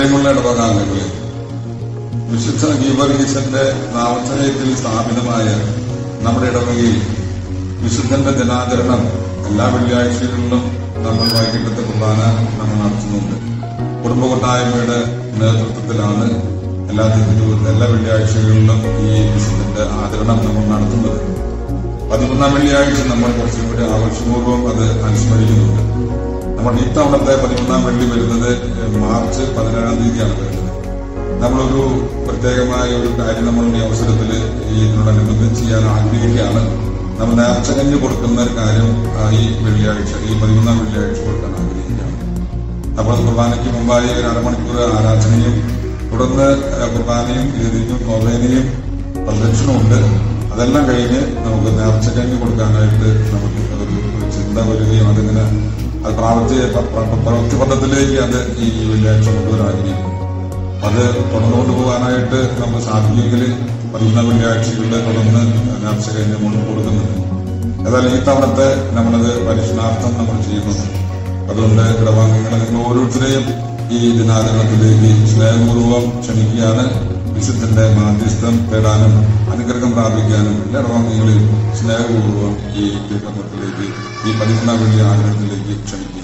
പ്രിയമുള്ള ഇടവകാംഗങ്ങളെ, വിശുദ്ധ ഗീവർഗീസിന്റെ നാമധേയത്തിൽ സ്ഥാപിതമായ നമ്മുടെ ഇടവകയിൽ വിശുദ്ധന്റെ ദിനാചരണം എല്ലാ വെള്ളിയാഴ്ചകളിലും നമ്മൾ വൈകിട്ടത്തെ കുർബാന നമ്മൾ നടത്തുന്നുണ്ട്. കുടുംബ കൂട്ടായ്മയുടെ നേതൃത്വത്തിലാണ് എല്ലാ വെള്ളിയാഴ്ചകളിലും ഈ വിശുദ്ധന്റെ ആചരണം നമ്മൾ നടത്തുന്നത്. 11ാം വെള്ളിയാഴ്ച നമ്മൾ കുറച്ചുകൂടി ആഘോഷപൂർവ്വം അത് അനുസ്മരിക്കുന്നുണ്ട്. നമ്മുടെ ഇത്തവണത്തെ 11ാം വെള്ളി വരുന്നത് മാർച്ച് 17-ാം തീയതിയാണ് വരുന്നത്. നമ്മളൊരു പ്രത്യേകമായ ഒരു കാര്യം നമ്മൾ ഈ അവസരത്തിൽ ഇതിനോടനുബന്ധിച്ച് ചെയ്യാൻ ആഗ്രഹിക്കുകയാണ്. നമ്മൾ നേർച്ചകഞ്ഞ് കൊടുക്കുന്ന ഒരു കാര്യം ഈ വെള്ളിയാഴ്ച, ഈ 11ാം വെള്ളിയാഴ്ച കൊടുക്കാൻ ആഗ്രഹിക്കുകയാണ്. അപ്പോൾ കുർബാനയ്ക്ക് മുമ്പായി ഒരു അരമണിക്കൂർ ആരാധനയും തുടർന്ന് കുർബാനയും ഗീതിയും നോവേനയും പ്രദക്ഷിണമുണ്ട്. അതെല്ലാം കഴിഞ്ഞ് നമുക്ക് നേർച്ചകഞ്ഞ് കൊടുക്കാനായിട്ട് നമുക്ക് ഒരു ചിന്ത വരികയും അതിങ്ങനെ അത് പ്രവൃത്തിപഥത്തിലേക്ക് അത് ഈ വെള്ളിയാഴ്ച കൊണ്ടുവരാൻ ആഗ്രഹിക്കും. അത് തുടർന്നുകൊണ്ട് പോകാനായിട്ട് നമുക്ക് സാധിക്കുമെങ്കിൽ 11ാം വെള്ളിയാഴ്ചകളിൽ തുടർന്ന് നേർച്ചകഞ്ഞ് നമ്മൾ കൊടുക്കുന്നുണ്ട്. ഏതായാലും ഈ തവണത്തെ നമ്മളത് പരിശീലനാർത്ഥം നമ്മൾ ചെയ്യുന്നുണ്ട്. അതുകൊണ്ട് ഇടവാംഗങ്ങളെ നിങ്ങൾ ഓരോരുത്തരെയും ഈ ദിനാചരണത്തിലേക്ക് സ്നേഹപൂർവ്വം ക്ഷണിക്കുകയാണ്. വിശുദ്ധന്റെ മാധ്യസ്ഥം തേടാനും അനുഗ്രഹം പ്രാപിക്കാനും എല്ലാ ഇടവാംഗങ്ങളെയും സ്നേഹപൂർവ്വം ഈ കർമ്മത്തിലേക്ക്, ഈ 11ാം വെള്ളി ആചരണത്തിലേക്ക് ക്ഷണിക്കുക.